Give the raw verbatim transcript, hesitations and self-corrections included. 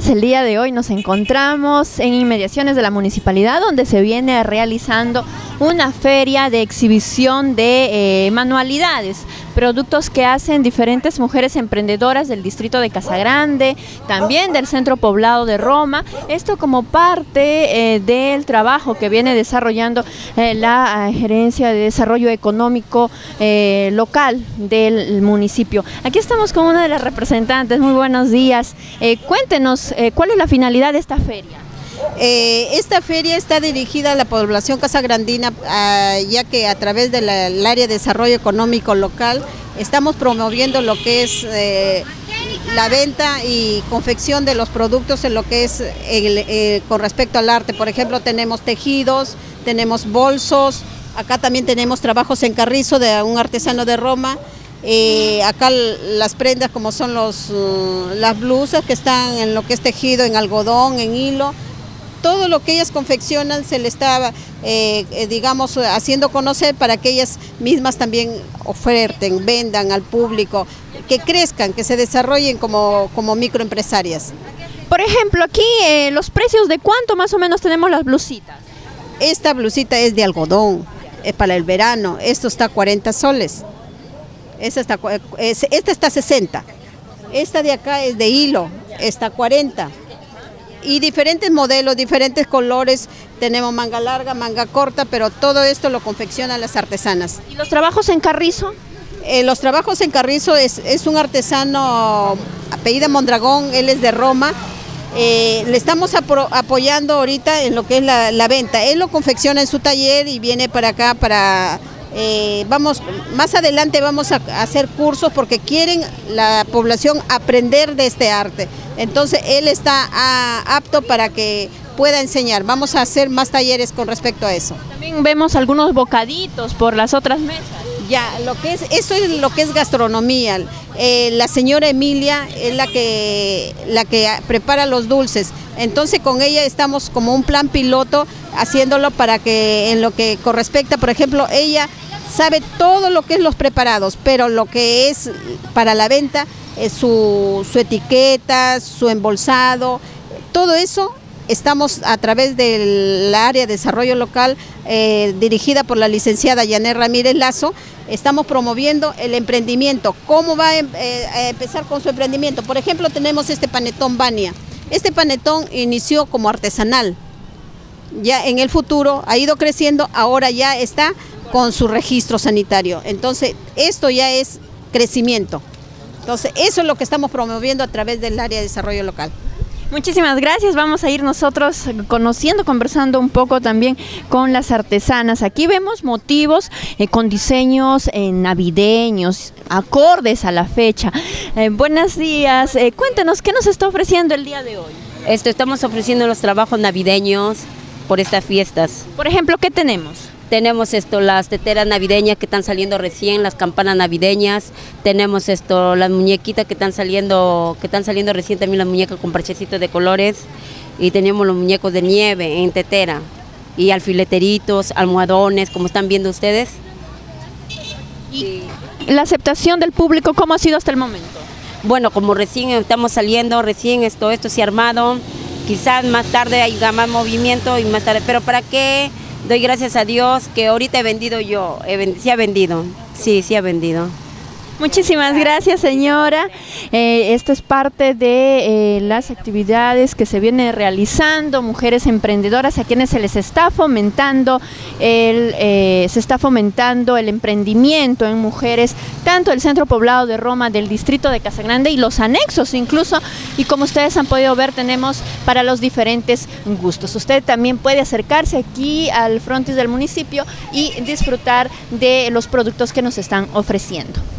el día de hoy nos encontramos en inmediaciones de la municipalidad, donde se viene realizando una feria de exhibición de eh, manualidades, productos que hacen diferentes mujeres emprendedoras del distrito de Casagrande, también del centro poblado de Roma. Esto como parte eh, del trabajo que viene desarrollando eh, la eh, Gerencia de Desarrollo Económico eh, local del municipio. Aquí estamos con una de las representantes. Muy buenos días. Eh, cuéntenos, eh, ¿cuál es la finalidad de esta feria? Eh, esta feria está dirigida a la población casagrandina, uh, ya que a través del área de desarrollo económico local estamos promoviendo lo que es eh, la venta y confección de los productos en lo que es el, eh, con respecto al arte. Por ejemplo, tenemos tejidos, tenemos bolsos, acá también tenemos trabajos en carrizo de un artesano de Roma. Eh, acá las prendas como son los, uh, las blusas que están en lo que es tejido, en algodón, en hilo. Todo lo que ellas confeccionan se le está, eh, eh, digamos, haciendo conocer para que ellas mismas también oferten, vendan al público, que crezcan, que se desarrollen como, como microempresarias. Por ejemplo, aquí eh, los precios de cuánto más o menos tenemos las blusitas. Esta blusita es de algodón, es para el verano, esto está a cuarenta soles, esta está, esta está a sesenta, esta de acá es de hilo, está a cuarenta. Y diferentes modelos, diferentes colores, tenemos manga larga, manga corta, pero todo esto lo confeccionan las artesanas. ¿Y los trabajos en carrizo? Eh, los trabajos en carrizo es, es un artesano apellido Mondragón, él es de Roma. Eh, le estamos apro, apoyando ahorita en lo que es la, la venta. Él lo confecciona en su taller y viene para acá para... Eh, vamos, más adelante vamos a, a hacer cursos porque quieren la población aprender de este arte. Entonces él está a, apto para que pueda enseñar. Vamos a hacer más talleres con respecto a eso. También vemos algunos bocaditos por las otras mesas. Ya, lo que es, eso es lo que es gastronomía. Eh, la señora Emilia es la que, la que prepara los dulces. Entonces con ella estamos como un plan piloto haciéndolo para que en lo que correspecta, por ejemplo, ella sabe todo lo que es los preparados, pero lo que es para la venta es su, su etiqueta, su embolsado, todo eso. Estamos a través del área de desarrollo local eh, dirigida por la licenciada Yané Ramírez Lazo, estamos promoviendo el emprendimiento. ¿Cómo va a, eh, a empezar con su emprendimiento? Por ejemplo, tenemos este panetón Bania. Este panetón inició como artesanal. Ya en el futuro ha ido creciendo, ahora ya está con su registro sanitario. Entonces, esto ya es crecimiento. Entonces, eso es lo que estamos promoviendo a través del área de desarrollo local. Muchísimas gracias. Vamos a ir nosotros conociendo, conversando un poco también con las artesanas. Aquí vemos motivos eh, con diseños eh, navideños, acordes a la fecha. Eh, buenos días. Eh, cuéntenos, ¿qué nos está ofreciendo el día de hoy? Esto, estamos ofreciendo los trabajos navideños por estas fiestas. Por ejemplo, ¿qué tenemos? Tenemos esto, las teteras navideñas que están saliendo recién, las campanas navideñas, tenemos esto, las muñequitas que están saliendo, que están saliendo recién, también las muñecas con parchecitos de colores, y tenemos los muñecos de nieve en tetera, y alfileteritos, almohadones, como están viendo ustedes. ¿Y la aceptación del público cómo ha sido hasta el momento? Bueno, como recién estamos saliendo, recién esto, esto se ha armado, quizás más tarde haya más movimiento y más tarde, pero ¿para qué? Doy gracias a Dios que ahorita he vendido yo, he vendido, sí ha vendido, sí, sí ha vendido. Muchísimas gracias, señora. Eh, esto es parte de eh, las actividades que se vienen realizando, mujeres emprendedoras a quienes se les está fomentando el, eh, se está fomentando el emprendimiento en mujeres, tanto del centro poblado de Roma, del distrito de Casagrande y los anexos incluso, y como ustedes han podido ver tenemos para los diferentes gustos. Usted también puede acercarse aquí al frontis del municipio y disfrutar de los productos que nos están ofreciendo.